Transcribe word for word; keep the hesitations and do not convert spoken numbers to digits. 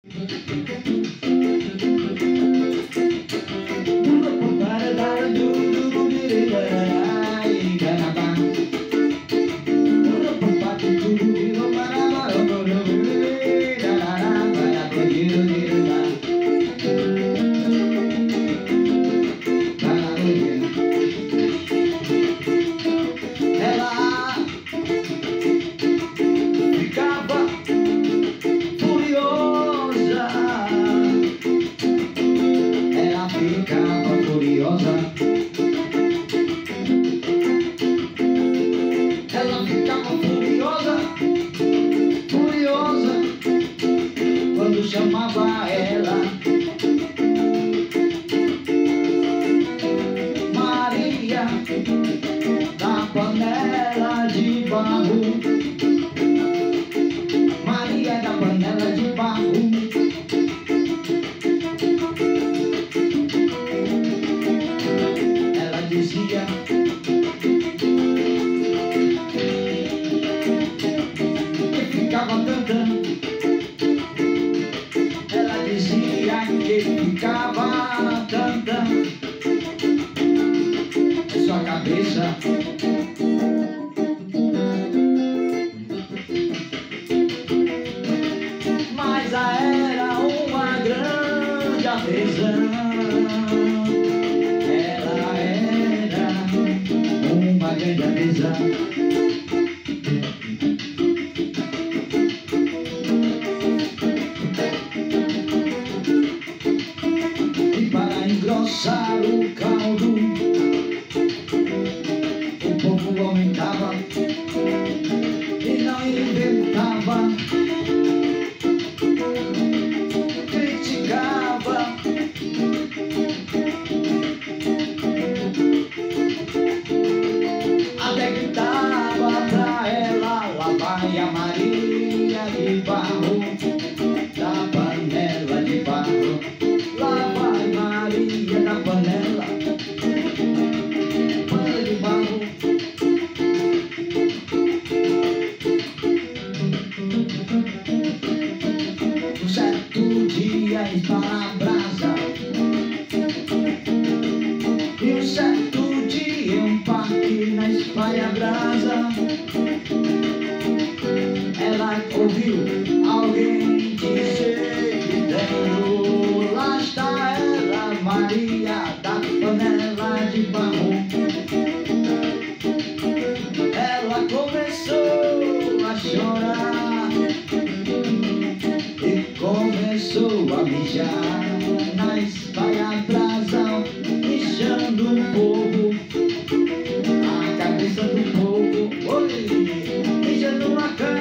Chamava ela Maria da panela de barro, Maria da panela de barro. Ela dizia que ficava cantando, que ficava cantando em sua cabeça. Mas era uma grande artesã, ela era uma grande artesã. Engrossar o caldo, o povo aumentava e não inventava, criticava, até gritava pra ela: lá vai a Maria de barro, da panela de barro. Lá vai Maria da panela, panela de barro. Um certo dia está a brasa, e um certo dia um parque na espalha brasa. Ela ouviu alguém dizer gritando: lá está ela, Maria da panela de barro. Ela começou a chorar e começou a mijar na espalha brasa, mijando o povo, a cabeça do povo, oi, mijando a cara.